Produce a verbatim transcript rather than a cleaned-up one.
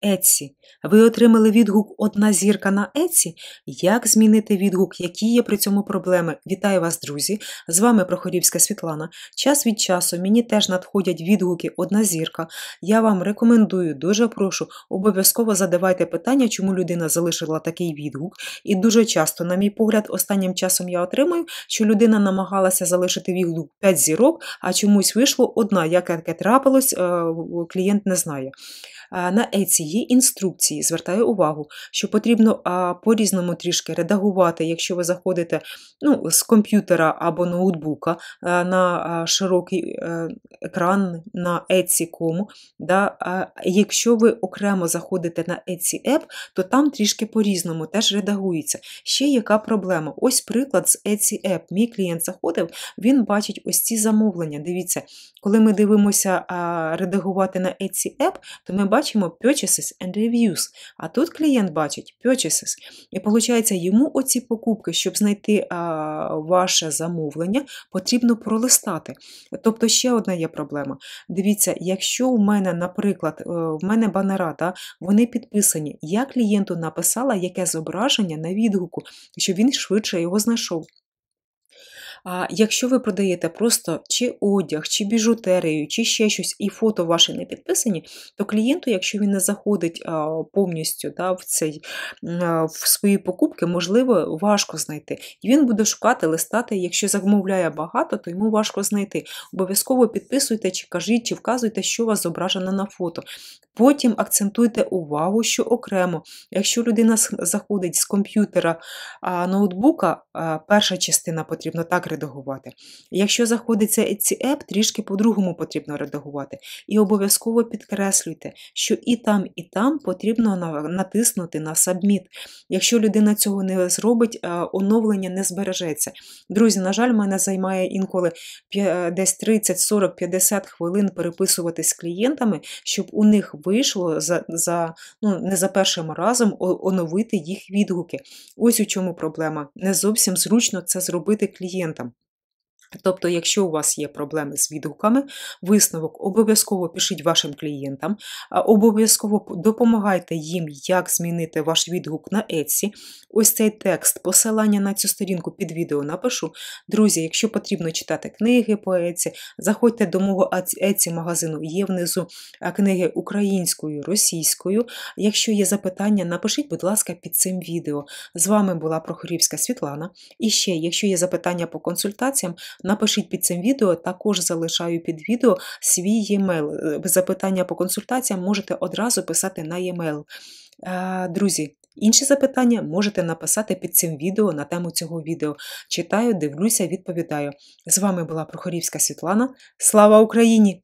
Etsy. Ви отримали відгук «Одна зірка» на Etsy? Як змінити відгук? Які є при цьому проблеми? Вітаю вас, друзі! З вами Прохорівська Світлана. Час від часу мені теж надходять відгуки «Одна зірка». Я вам рекомендую, дуже прошу, обов'язково задавайте питання, чому людина залишила такий відгук. І дуже часто, на мій погляд, останнім часом я отримую, що людина намагалася залишити відгук п'ять зірок, а чомусь вийшло одна. Як таке трапилось, клієнт не знає. На Etsy є інструкції, звертаю увагу, що потрібно по-різному трішки редагувати, якщо ви заходите ну, з комп'ютера або ноутбука на широкий екран на etsy крапка com. Да? Якщо ви окремо заходите на Etsy App, то там трішки по-різному теж редагується. Ще яка проблема? Ось приклад з Etsy App. Мій клієнт заходив, він бачить ось ці замовлення. Дивіться, коли ми дивимося редагувати на Etsy App, то ми бачимо Purchases and Reviews, а тут клієнт бачить Purchases. І виходить, йому оці покупки, щоб знайти а, ваше замовлення, потрібно пролистати. Тобто ще одна є проблема. Дивіться, якщо у мене, наприклад, в мене банера, да, вони підписані, я клієнту написала, яке зображення на відгуку, щоб він швидше його знайшов. А якщо ви продаєте просто чи одяг, чи біжутерію, чи ще щось, і фото ваші не підписані, то клієнту, якщо він не заходить а, повністю да, в, цей, а, в свої покупки, можливо, важко знайти. І він буде шукати, листати, якщо замовляє багато, то йому важко знайти. Обов'язково підписуйте, чи кажіть, чи вказуйте, що у вас зображено на фото. Потім акцентуйте увагу, що окремо, якщо людина заходить з комп'ютера а ноутбука, а, перша частина потрібно так редагувати. Якщо заходиться Etsy App, трішки по-другому потрібно редагувати. І обов'язково підкреслюйте, що і там, і там потрібно натиснути на Submit. Якщо людина цього не зробить, оновлення не збережеться. Друзі, на жаль, мене займає інколи десь тридцять, сорок, п'ятдесят хвилин переписувати з клієнтами, щоб у них вийшло за, за, ну, не за першим разом оновити їх відгуки. Ось у чому проблема. Не зовсім зручно це зробити клієнтам. Тобто, якщо у вас є проблеми з відгуками, висновок обов'язково пишіть вашим клієнтам, обов'язково допомагайте їм, як змінити ваш відгук на Etsy. Ось цей текст, посилання на цю сторінку під відео напишу. Друзі, якщо потрібно читати книги по Etsy, заходьте до мого Etsy-магазину, є внизу книги українською, російською. Якщо є запитання, напишіть, будь ласка, під цим відео. З вами була Прохорівська Світлана. І ще, якщо є запитання по консультаціям, напишіть під цим відео, також залишаю під відео свій e-mail. Запитання по консультаціям можете одразу писати на e-mail. Друзі, інші запитання можете написати під цим відео на тему цього відео. Читаю, дивлюся, відповідаю. З вами була Прохорівська Світлана. Слава Україні!